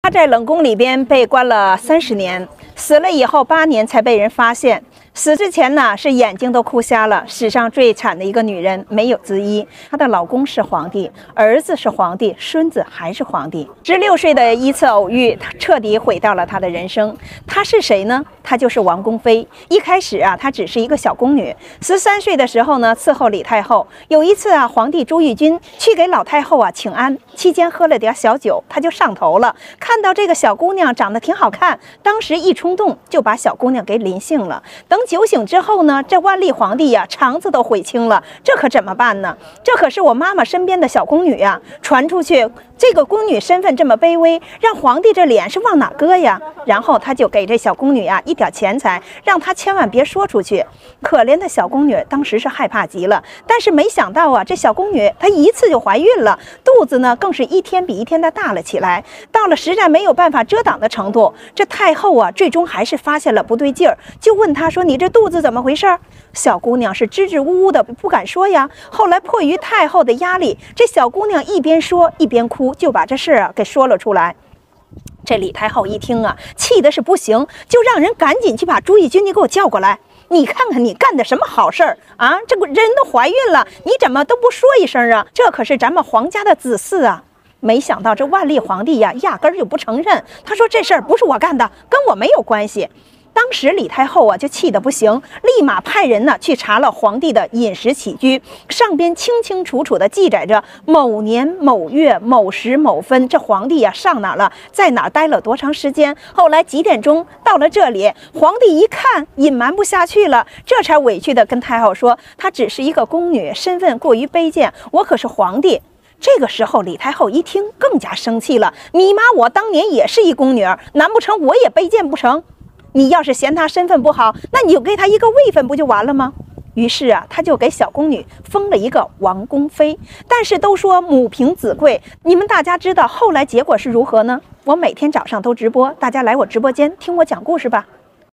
他在冷宫里边被关了30年，死了以后8年才被人发现。死之前呢，是眼睛都哭瞎了，史上最惨的一个女人，没有之一。她的老公是皇帝，儿子是皇帝，孙子还是皇帝。16岁的一次偶遇，彻底毁掉了她的人生。她是谁呢？她就是王宫妃。一开始啊，她只是一个小宫女。13岁的时候呢，伺候李太后。有一次啊，皇帝朱翊钧去给老太后啊请安，期间喝了点小酒，他就上头了。看到这个小姑娘长得挺好看，当时一冲动就把小姑娘给临幸了。等酒醒之后呢，这万历皇帝呀，肠子都悔青了，这可怎么办呢？这可是我妈妈身边的小宫女呀，传出去这个宫女身份这么卑微，让皇帝这脸是往哪搁呀？然后他就给这小宫女啊一点钱财，让她千万别说出去。可怜的小宫女当时是害怕极了，但是没想到啊，这小宫女她一次就怀孕了，肚子呢更是一天比一天的大了起来，到了实在没有办法遮挡的程度。这太后啊，最终还是发现了不对劲儿，就问她说：“你这肚子怎么回事？”小姑娘是支支吾吾的不敢说呀。后来迫于太后的压力，这小姑娘一边说一边哭，就把这事啊给说了出来。这李太后一听啊，气的是不行，就让人赶紧去把朱翊钧你给我叫过来。你看看你干的什么好事儿啊！这个人都怀孕了，你怎么都不说一声啊？这可是咱们皇家的子嗣啊！没想到这万历皇帝呀，压根儿就不承认。他说这事儿不是我干的，跟我没有关系。当时李太后啊就气得不行，立马派人呢去查了皇帝的饮食起居，上边清清楚楚的记载着某年某月某时某分，这皇帝呀上哪了，在哪待了多长时间，后来几点钟到了这里。皇帝一看隐瞒不下去了，这才委屈的跟太后说，她只是一个宫女，身份过于卑贱，我可是皇帝。这个时候李太后一听更加生气了，你妈我当年也是一宫女，难不成我也卑贱不成？你要是嫌她身份不好，那你就给她一个位分不就完了吗？于是啊，他就给小宫女封了一个王宫妃。但是都说母凭子贵，你们大家知道后来结果是如何呢？我每天早上都直播，大家来我直播间听我讲故事吧。